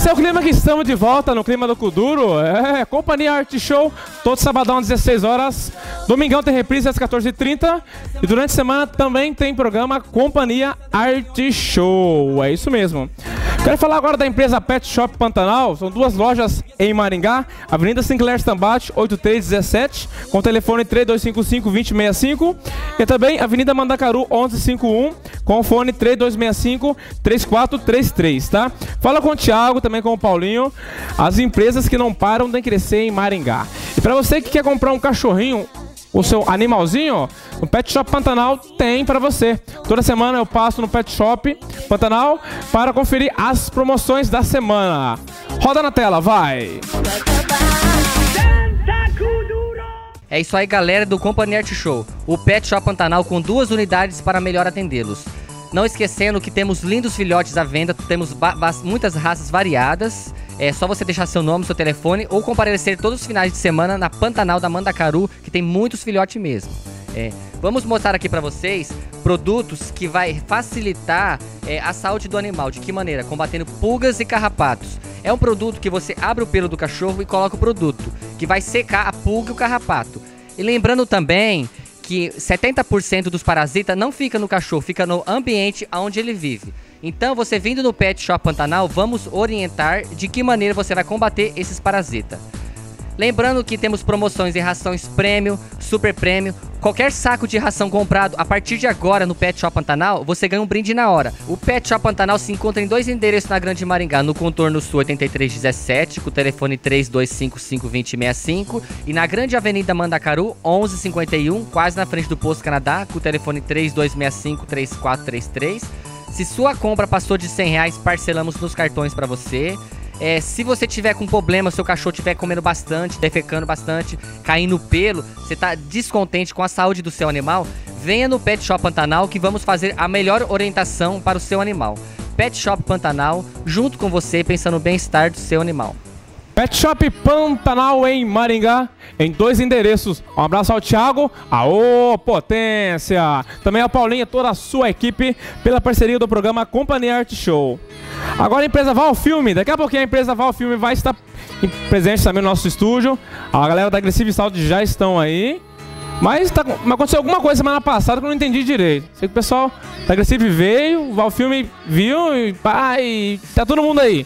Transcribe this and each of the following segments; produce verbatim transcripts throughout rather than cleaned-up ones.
Esse é o clima que estamos de volta no clima do Kuduro. É, Companhia Art Show, todo sabadão às dezesseis horas. Domingão tem reprise às quatorze e trinta. E durante a semana também tem programa Companhia Art Show. É isso mesmo. Quero falar agora da empresa Pet Shop Pantanal. São duas lojas em Maringá, Avenida Sinclair Tambate, oito três um sete, com o telefone três dois cinco cinco, dois zero seis cinco. E também Avenida Mandacaru onze cinquenta e um, com o fone três dois seis cinco, três quatro três três, tá? Fala com o Thiago, também com o Paulinho, as empresas que não param de crescer em Maringá. E para você que quer comprar um cachorrinho, o seu animalzinho, o Pet Shop Pantanal tem para você. Toda semana eu passo no Pet Shop Pantanal para conferir as promoções da semana. Roda na tela, vai! É isso aí, galera do Companhia Art Show, o Pet Shop Pantanal com duas unidades para melhor atendê-los. Não esquecendo que temos lindos filhotes à venda, temos muitas raças variadas. É só você deixar seu nome, seu telefone ou comparecer todos os finais de semana na Pantanal da Mandacaru, que tem muitos filhotes mesmo. É, vamos mostrar aqui para vocês produtos que vai facilitar é, a saúde do animal. De que maneira? Combatendo pulgas e carrapatos. É um produto que você abre o pelo do cachorro e coloca o produto, que vai secar a pulga e o carrapato. E lembrando também que setenta por cento dos parasitas não fica no cachorro, fica no ambiente onde ele vive. Então, você vindo no Pet Shop Pantanal, vamos orientar de que maneira você vai combater esses parasitas. Lembrando que temos promoções em rações Premium, Super Premium. Qualquer saco de ração comprado a partir de agora no Pet Shop Pantanal, você ganha um brinde na hora. O Pet Shop Pantanal se encontra em dois endereços na Grande Maringá, no Contorno Sul oitenta e três dezessete, com o telefone três dois cinco cinco, dois zero seis cinco, e na Grande Avenida Mandacaru onze cinquenta e um, quase na frente do Posto Canadá, com o telefone três dois seis cinco, três quatro três três. Se sua compra passou de cem reais, parcelamos nos cartões para você. É, se você tiver com problema, seu cachorro estiver comendo bastante, defecando bastante, caindo pelo, você está descontente com a saúde do seu animal, venha no Pet Shop Pantanal que vamos fazer a melhor orientação para o seu animal. Pet Shop Pantanal, junto com você, pensando no bem-estar do seu animal. Pet Shop Pantanal em Maringá, em dois endereços. Um abraço ao Thiago, aô potência! Também ao Paulinho, toda a sua equipe, pela parceria do programa Companhia Art Show. Agora a empresa Valfilme, daqui a pouquinho a empresa Valfilme vai estar presente também no nosso estúdio. A galera da Agressive Saúde já estão aí. Mas, tá, mas aconteceu alguma coisa semana passada que eu não entendi direito. Sei que o pessoal da Agressive veio, o Valfilme viu e pá, e tá todo mundo aí.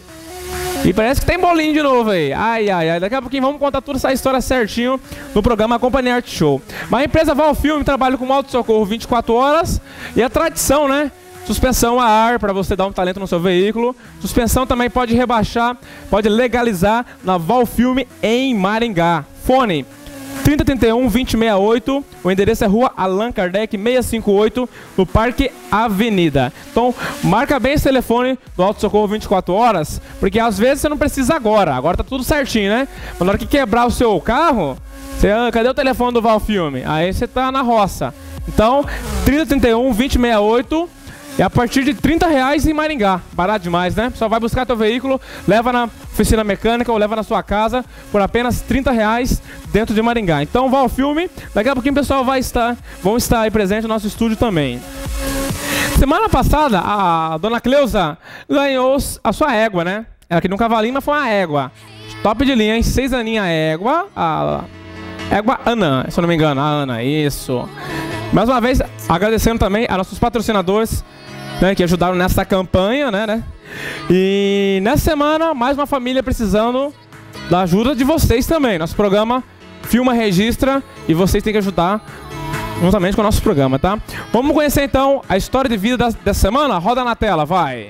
E parece que tem bolinho de novo aí. Ai, ai, ai. Daqui a pouquinho vamos contar toda essa história certinho no programa Companhia Art Show. Mas a empresa Valfilme trabalha com auto-socorro vinte e quatro horas. E a tradição, né? Suspensão a ar para você dar um talento no seu veículo. Suspensão também pode rebaixar, pode legalizar na Valfilme em Maringá. Fone trinta, trinta e um, vinte, sessenta e oito. O endereço é Rua Allan Kardec seiscentos e cinquenta e oito, no Parque Avenida. Então, marca bem esse telefone do auto-socorro vinte e quatro horas, porque às vezes você não precisa agora. Agora tá tudo certinho, né? Mas na hora que quebrar o seu carro, você, ah, cadê o telefone do Valfilme? Aí você tá na roça. Então, trinta, trinta e um, vinte, sessenta e oito. É a partir de trinta reais em Maringá. Barato demais, né? Só vai buscar teu veículo, leva na oficina mecânica ou leva na sua casa por apenas trinta reais dentro de Maringá. Então, Valfilme, daqui a pouquinho o pessoal vai estar, vão estar aí presente no nosso estúdio também. Semana passada, a dona Cleusa ganhou a sua égua, né? Ela queria um cavalinho, mas foi uma égua. Top de linha, hein? Seis aninha égua. A égua Ana, se eu não me engano. A Ana, isso. Mais uma vez, agradecendo também a nossos patrocinadores, né, que ajudaram nessa campanha, né, né? E nessa semana, mais uma família precisando da ajuda de vocês também. Nosso programa Filma, Registra e vocês têm que ajudar juntamente com o nosso programa, tá? Vamos conhecer então a história de vida dessa semana? Roda na tela, vai!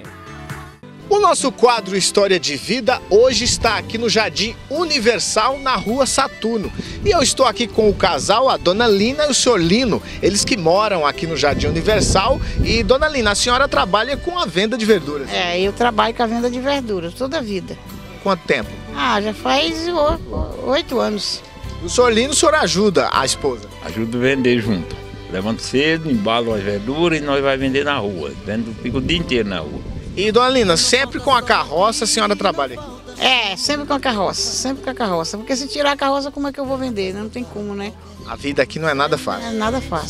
O nosso quadro História de Vida hoje está aqui no Jardim Universal, na Rua Saturno. E eu estou aqui com o casal, a Dona Lina e o senhor Lino, eles que moram aqui no Jardim Universal. E, Dona Lina, a senhora trabalha com a venda de verduras? É, eu trabalho com a venda de verduras toda a vida. Quanto tempo? Ah, já faz oito anos. O senhor Lino, o senhor ajuda a esposa? Ajuda a vender junto. Levanto cedo, embalo as verduras e nós vamos vender na rua. Vendo, fico o dia inteiro na rua. E, Dona Lina, sempre com a carroça a senhora trabalha aqui? É, sempre com a carroça, sempre com a carroça. Porque se tirar a carroça, como é que eu vou vender? Não tem como, né? A vida aqui não é nada fácil. É nada fácil.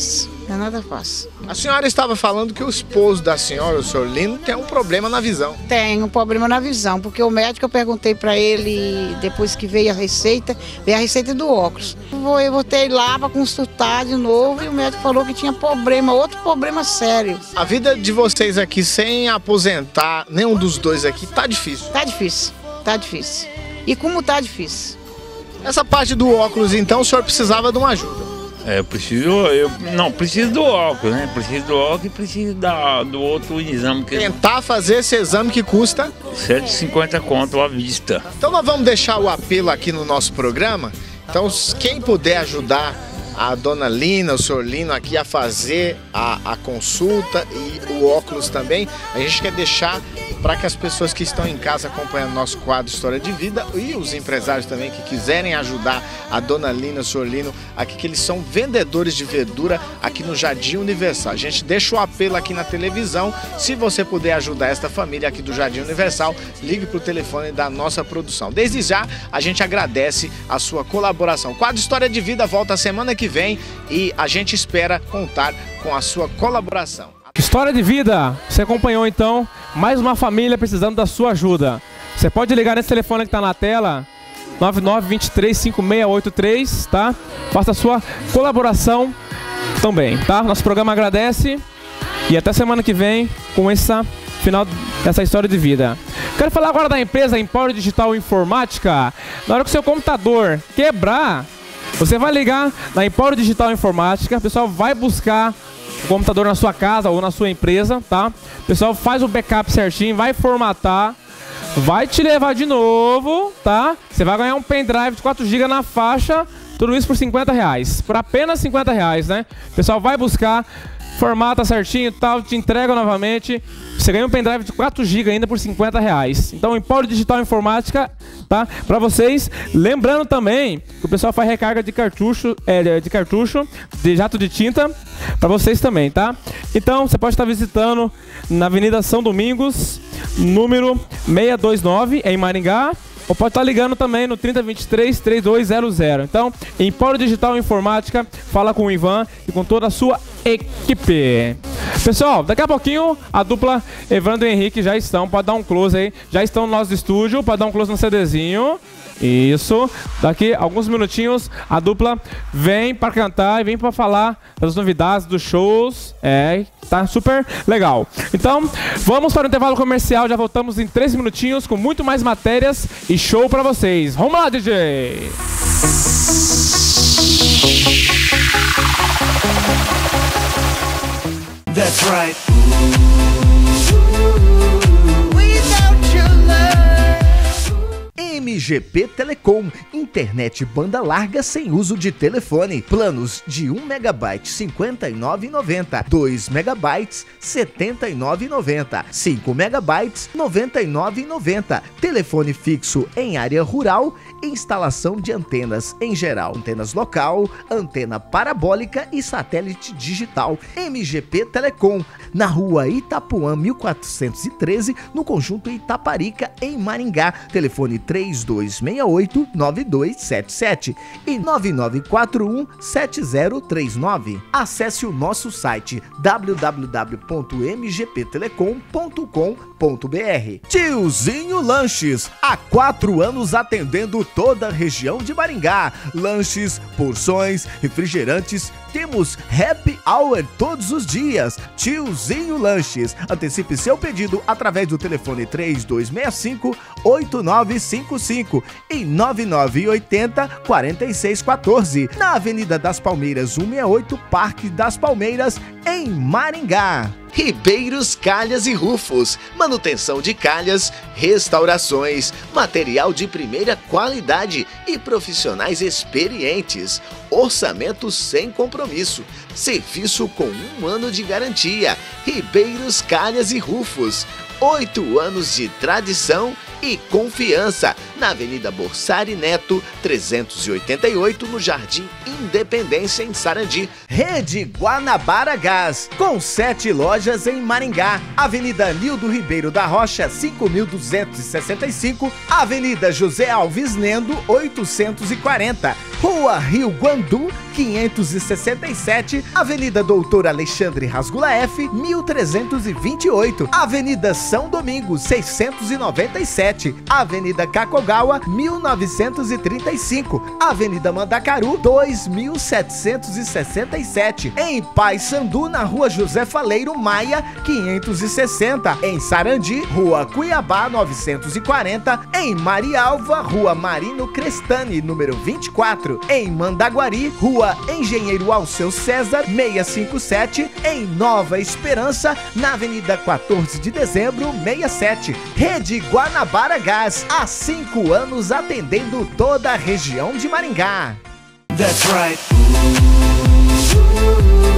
Não é nada fácil. A senhora estava falando que o esposo da senhora, o senhor Lino, tem um problema na visão. Tem um problema na visão, porque o médico, eu perguntei para ele, depois que veio a receita, veio a receita do óculos. Eu voltei lá para consultar de novo e o médico falou que tinha problema, outro problema sério. A vida de vocês aqui sem aposentar, nenhum dos dois aqui, tá difícil. Tá difícil, tá difícil. E como tá difícil? Essa parte do óculos, então, o senhor precisava de uma ajuda. É, eu preciso, eu não, preciso do óculos, né? Preciso do óculos e preciso da, do outro exame. Que Tentar fazer esse exame que custa cento e cinquenta conto à vista. Então nós vamos deixar o apelo aqui no nosso programa. Então quem puder ajudar a dona Lina, o senhor Lino aqui a fazer a, a consulta e o óculos também, a gente quer deixar para que as pessoas que estão em casa acompanhando nosso quadro História de Vida e os empresários também que quiserem ajudar a dona Lina, o senhor Lino, aqui que eles são vendedores de verdura aqui no Jardim Universal. A gente deixa o apelo aqui na televisão. Se você puder ajudar esta família aqui do Jardim Universal, ligue para o telefone da nossa produção. Desde já, a gente agradece a sua colaboração. O quadro História de Vida volta a semana que vem e a gente espera contar com a sua colaboração. História de Vida, você acompanhou então mais uma família precisando da sua ajuda. Você pode ligar nesse telefone que está na tela, nove nove dois três cinco seis oito três, tá? Faça a sua colaboração também, tá? Nosso programa agradece e até semana que vem com essa final dessa História de Vida. Quero falar agora da empresa Empório Digital Informática. Na hora que o seu computador quebrar, você vai ligar na Empório Digital Informática, o pessoal vai buscar o computador na sua casa ou na sua empresa, tá? O pessoal faz o backup certinho, vai formatar, vai te levar de novo, tá? Você vai ganhar um pendrive de quatro gigas na faixa, tudo isso por cinquenta reais, por apenas cinquenta reais, né? O pessoal vai buscar, formata certinho e tal, te entrega novamente. Você ganha um pendrive de quatro gigas ainda por cinquenta reais. Então, Empório Digital Informática, tá? Pra vocês. Lembrando também que o pessoal faz recarga de cartucho, é, de cartucho, de jato de tinta, pra vocês também, tá? Então, você pode estar visitando na Avenida São Domingos, número seiscentos e vinte e nove, em Maringá. Ou pode estar ligando também no trinta, vinte e três, trinta e dois zero zero. Então, Empório Digital Informática, fala com o Ivan e com toda a sua equipe. Pessoal, daqui a pouquinho a dupla Evandro e Henrique já estão, pode dar um close aí, já estão no nosso estúdio, pode dar um close no CDzinho. Isso, daqui a alguns minutinhos a dupla vem para cantar e vem para falar das novidades dos shows. É, tá super legal. Então, vamos para o intervalo comercial, já voltamos em três minutinhos com muito mais matérias e show para vocês. Vamos lá, D J! That's right. M G P Telecom, internet banda larga sem uso de telefone. Planos de um megabyte cinquenta e nove reais e noventa centavos, dois megabytes setenta e nove reais e noventa centavos, cinco megabytes noventa e nove reais e noventa centavos. Telefone fixo em área rural, instalação de antenas em geral, antenas local, antena parabólica e satélite digital. M G P Telecom, na rua Itapuã mil quatrocentos e treze, no conjunto Itaparica, em Maringá. Telefone três dois seis oito, nove dois sete sete e nove nove quatro um, sete zero três nove. Acesse o nosso site w w w ponto m g p telecom ponto com ponto b r. Tiozinho Lanches, há quatro anos atendendo toda a região de Maringá. Lanches, porções, refrigerantes, temos happy hour todos os dias. Tiozinho Lanches, antecipe seu pedido através do telefone três dois seis cinco, oito nove cinco cinco e nove nove oito zero, quatro seis um quatro, na Avenida das Palmeiras cento e sessenta e oito, Parque das Palmeiras, em Maringá. Ribeiros Calhas e Rufos, manutenção de calhas, restaurações, material de primeira qualidade e profissionais experientes. Orçamento sem compromisso, serviço com um ano de garantia. Ribeiros Calhas e Rufos, oito anos de tradição e confiança, na Avenida Borsari Neto, trezentos e oitenta e oito, no Jardim Independência, em Sarandi. Rede Guanabara Gás, com sete lojas em Maringá. Avenida Nildo Ribeiro da Rocha, cinco mil duzentos e sessenta e cinco, Avenida José Alves Nendo, oitocentos e quarenta, Rua Rio Guandu, quinhentos e sessenta e sete, Avenida Doutor Alexandre Rasgula F, mil trezentos e vinte e oito, Avenida São Domingos, seiscentos e noventa e sete, Avenida Kakogawa, mil novecentos e trinta e cinco, Avenida Mandacaru, dois mil setecentos e sessenta e sete, em Paissandu, na Rua José Faleiro Maia, quinhentos e sessenta, em Sarandi, Rua Cuiabá, novecentos e quarenta, em Marialva, Rua Marino Crestani, número vinte e quatro, em Mandaguari, Rua Engenheiro Alceu César, seiscentos e cinquenta e sete, em Nova Esperança, na Avenida quatorze de dezembro, sessenta e sete. Rede Guanabara Gás, há cinco anos atendendo toda a região de Maringá. That's right.